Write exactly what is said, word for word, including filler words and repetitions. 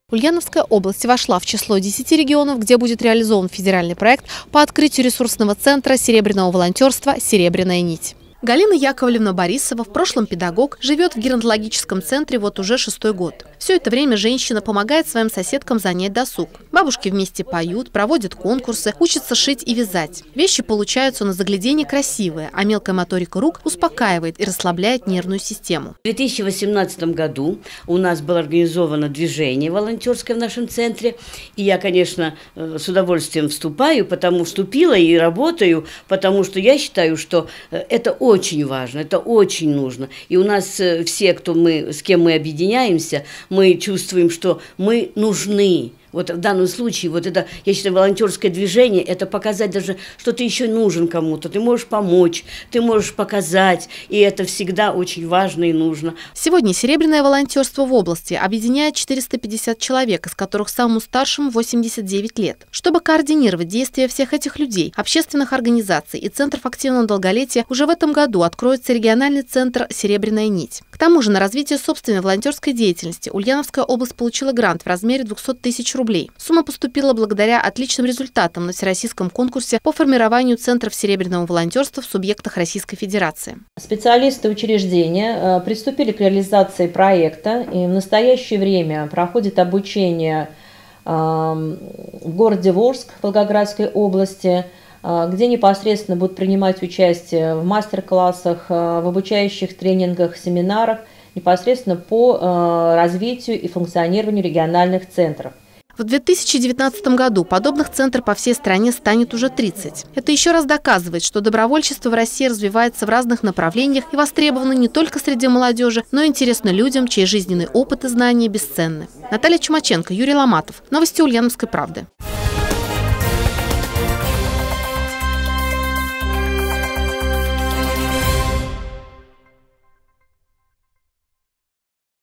Ульяновская область вошла в число десяти регионов, где будет реализован федеральный проект по открытию ресурсного центра серебряного волонтерства «Серебряная нить». Галина Яковлевна Борисова, в прошлом педагог, живет в геронтологическом центре вот уже шестой год. Все это время женщина помогает своим соседкам занять досуг. Бабушки вместе поют, проводят конкурсы, учатся шить и вязать. Вещи получаются на загляденье красивые, а мелкая моторика рук успокаивает и расслабляет нервную систему. В две тысячи восемнадцатом году у нас было организовано движение волонтерское в нашем центре. И я, конечно, с удовольствием вступаю, потому вступила и работаю, потому что я считаю, что это очень важно, это очень нужно. И у нас все, кто мы, с кем мы объединяемся, мы чувствуем, что мы нужны. Вот в данном случае, вот это, я считаю, волонтерское движение, это показать даже, что ты еще нужен кому-то, ты можешь помочь, ты можешь показать, и это всегда очень важно и нужно. Сегодня серебряное волонтерство в области объединяет четыреста пятьдесят человек, из которых самому старшему восемьдесят девять лет. Чтобы координировать действия всех этих людей, общественных организаций и центров активного долголетия, уже в этом году откроется региональный центр «Серебряная нить». К тому же на развитие собственной волонтерской деятельности Ульяновская область получила грант в размере двухсот тысяч рублей. Сумма поступила благодаря отличным результатам на всероссийском конкурсе по формированию центров серебряного волонтерства в субъектах Российской Федерации. Специалисты учреждения приступили к реализации проекта, и в настоящее время проходит обучение в городе Волжск, Волгоградской области, где непосредственно будут принимать участие в мастер-классах, в обучающих тренингах, семинарах непосредственно по развитию и функционированию региональных центров. В две тысячи девятнадцатом году подобных центров по всей стране станет уже тридцать. Это еще раз доказывает, что добровольчество в России развивается в разных направлениях и востребовано не только среди молодежи, но и интересно людям, чей жизненный опыт и знания бесценны. Наталья Чумаченко, Юрий Ломатов. Новости Ульяновской правды.